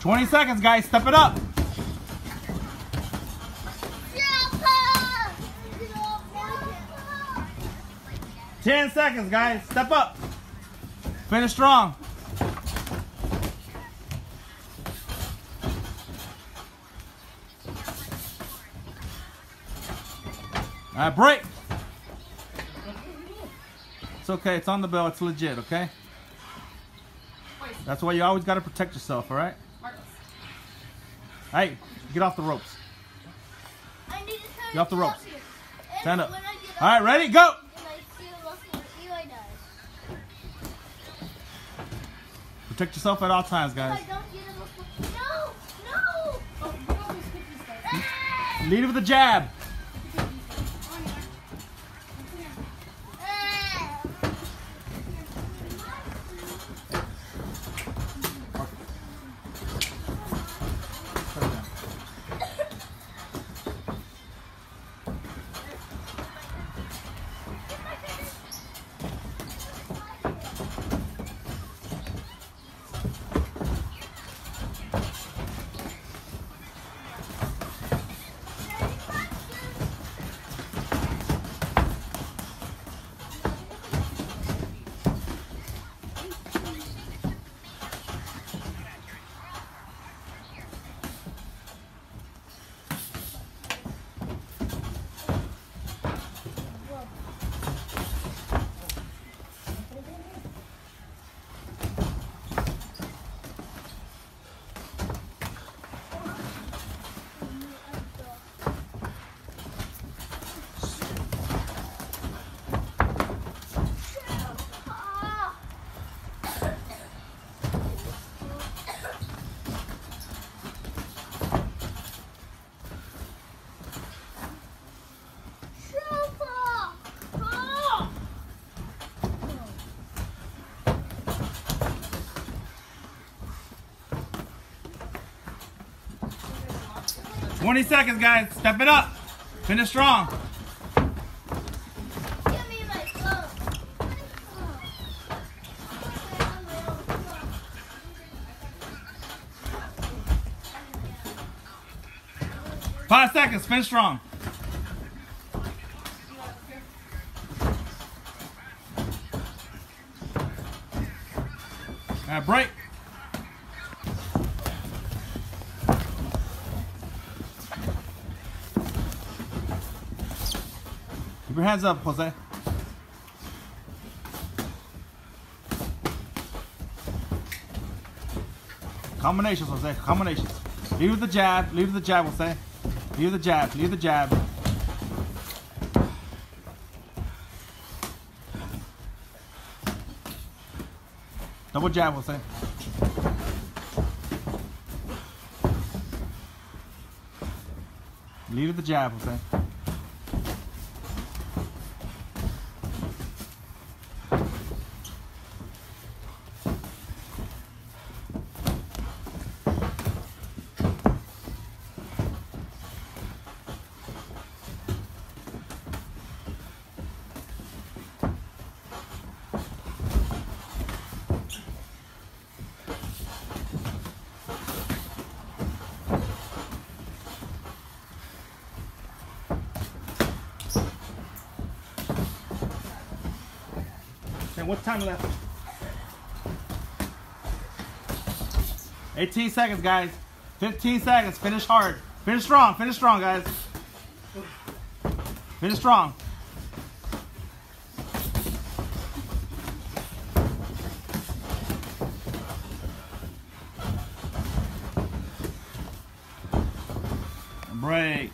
20 seconds, guys. Step it up. 10 seconds, guys. Step up. Finish strong. All right, break. It's okay. It's on the bell. It's legit, okay? That's why you always got to protect yourself, all right? Hey, get off the ropes. Get off the ropes. Stand up. All right, ready? Go. Protect yourself at all times, guys. Lead it with a jab. $20 seconds, guys. Step it up. Finish strong. Give me my phone. 5 seconds. Finish strong. All right, break. Keep your hands up, Jose. Combinations, Jose. Combinations. Lead with the jab. Lead with the jab, Jose. Lead with the jab. Lead with the jab. Double jab, Jose. Lead with the jab, Jose. And what time left? 18 seconds, guys. 15 seconds. Finish hard. Finish strong. Finish strong, guys. Finish strong. Break.